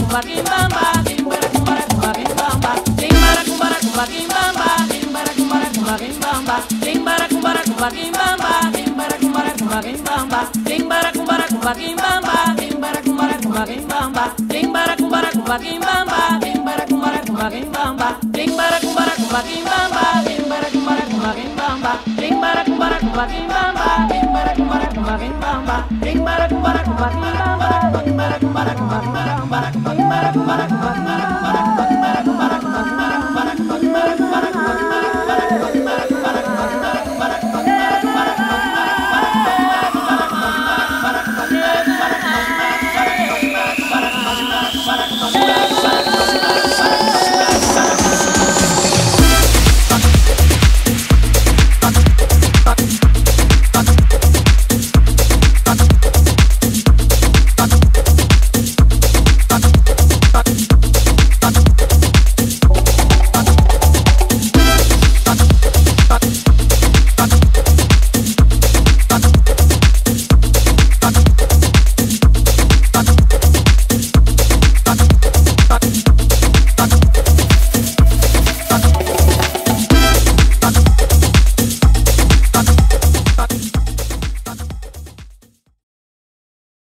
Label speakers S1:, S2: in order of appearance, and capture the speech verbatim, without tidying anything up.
S1: cumba quimbamba, quimbara cumbara cumba quimbamba, quimbara cumbara cumba quimbamba, quimbara cumbara cumba quimbamba, quimbara cumbara cumba quimbamba, quimbara cumbara cumba quimbamba, quimbara cumbara cumba quimbamba, quimbara cumbara cumba quimbamba, quimbara cumbara cumba quimbamba, quimbara cumbara cumba quimbamba, quimbara cumbara cumba quimbamba, quimbara cumbara cumba quimbamba, quimbara cumbara cumba quimbamba, quimbara cumbara cumba quimbamba, quimbara cumbara cumba quimbamba, quimbara cumbara cumba quimbamba, quimbara cumbara cumba quimbamba.